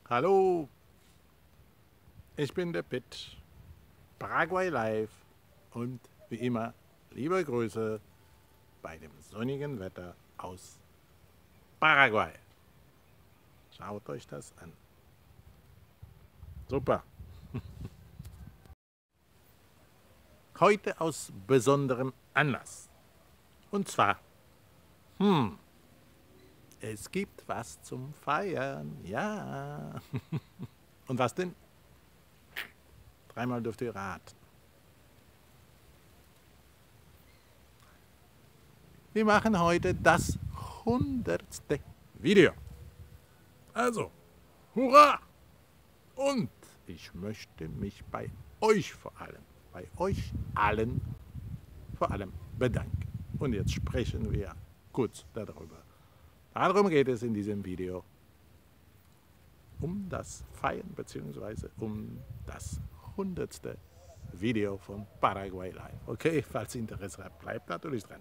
Hallo, ich bin der Pitt, Paraguay Live und wie immer liebe Grüße bei dem sonnigen Wetter aus Paraguay. Schaut euch das an. Super. Heute aus besonderem Anlass. Und zwar, es gibt was zum Feiern, ja. Und was denn? Dreimal dürft ihr raten. Wir machen heute das 100. Video. Also, hurra! Und ich möchte mich bei euch bei euch allen vor allem bedanken. Und jetzt sprechen wir kurz darüber. Darum geht es in diesem Video. Um das Feiern bzw. um das 100. Video von Paraguay Live. Okay, falls Interesse habt, bleibt natürlich dran.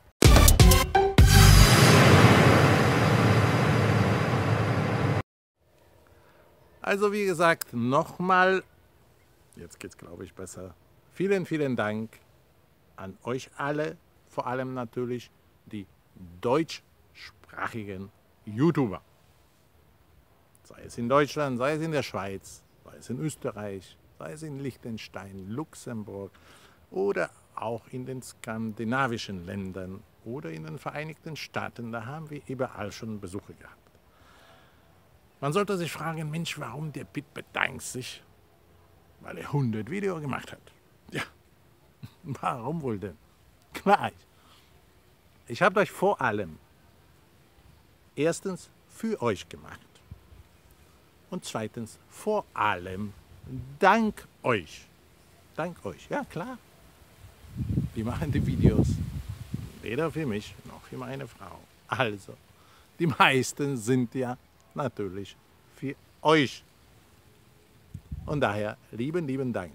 Also wie gesagt, nochmal, jetzt geht es glaube ich besser, vielen, vielen Dank an euch alle, vor allem natürlich die deutschsprachigen YouTuber. Sei es in Deutschland, sei es in der Schweiz, sei es in Österreich, sei es in Liechtenstein, Luxemburg oder auch in den skandinavischen Ländern oder in den Vereinigten Staaten. Da haben wir überall schon Besuche gehabt. Man sollte sich fragen, Mensch, warum der Pitt bedankt sich? Weil er 100 Videos gemacht hat. Ja, warum wohl denn? Klar, ich habe euch vor allem erstens für euch gemacht und zweitens vor allem dank euch. Dank euch, ja klar. Wir machen die Videos weder für mich noch für meine Frau. Also, die meisten sind ja natürlich für euch. Und daher lieben, lieben Dank.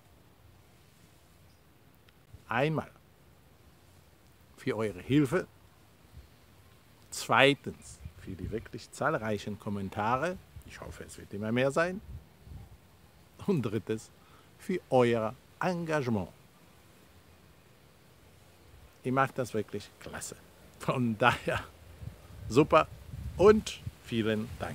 Einmal für eure Hilfe. Zweitens für die wirklich zahlreichen Kommentare. Ich hoffe, es wird immer mehr sein. Und drittens für euer Engagement. Ihr macht das wirklich klasse. Von daher super und vielen Dank.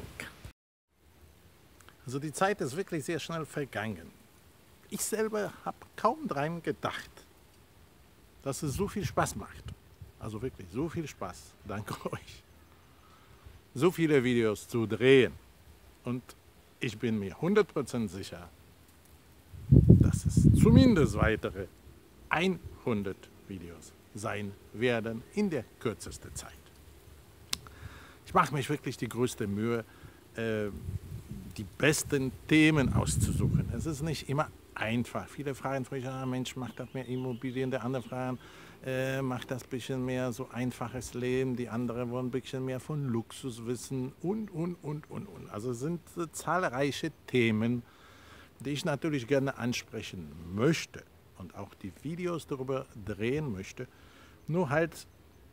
Also die Zeit ist wirklich sehr schnell vergangen. Ich selber habe kaum dran gedacht, dass es so viel Spaß macht. Also wirklich so viel Spaß, dank euch. So viele Videos zu drehen. Und ich bin mir 100% sicher, dass es zumindest weitere 100 Videos sein werden in der kürzesten Zeit. Ich mache mich wirklich die größte Mühe, die besten Themen auszusuchen. Es ist nicht immer einfach. Viele fragen mich, Mensch, macht das mehr Immobilien? Der andere fragen, macht das ein bisschen mehr so einfaches Leben? Die anderen wollen ein bisschen mehr von Luxus wissen und. Also es sind zahlreiche Themen, die ich natürlich gerne ansprechen möchte und auch die Videos darüber drehen möchte. Nur halt,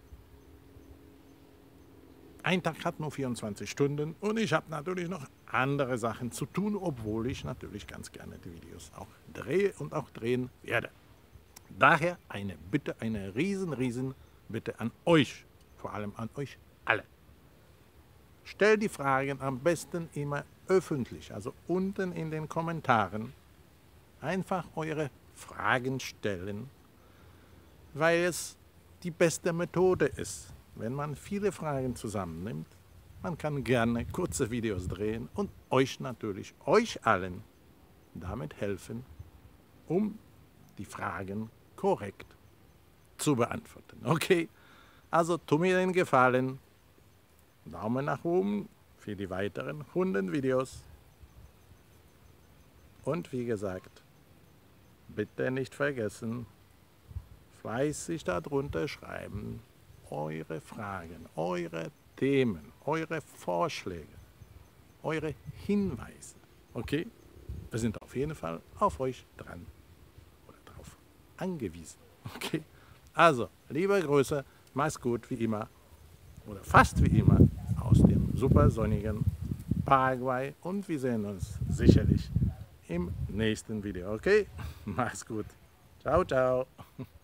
ein Tag hat nur 24 Stunden und ich habe natürlich noch andere Sachen zu tun, obwohl ich natürlich ganz gerne die Videos auch drehe und auch drehen werde. Daher eine Bitte, eine riesen Bitte an euch, vor allem an euch alle. Stellt die Fragen am besten immer öffentlich, also unten in den Kommentaren. Einfach eure Fragen stellen, weil es die beste Methode ist. Wenn man viele Fragen zusammennimmt, man kann gerne kurze Videos drehen und euch natürlich, euch allen, damit helfen, um die Fragen korrekt zu beantworten. Okay, also tu mir den Gefallen, Daumen nach oben für die weiteren 100 Videos. Und wie gesagt, bitte nicht vergessen, fleißig darunter schreiben, eure Fragen, eure Themen, eure Vorschläge, eure Hinweise. Okay? Wir sind auf jeden Fall auf euch dran oder drauf angewiesen. Okay? Also, liebe Grüße, Macht's gut wie immer oder fast wie immer aus dem super sonnigen Paraguay. Paraguay und wir sehen uns sicherlich im nächsten Video. Okay? Mach's gut. Ciao, ciao.